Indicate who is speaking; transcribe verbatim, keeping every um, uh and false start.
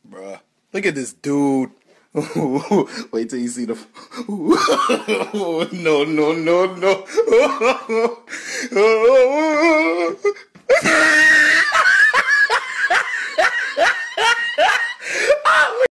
Speaker 1: Bruh. Look at this dude. Wait till you see the. No, no, no, no.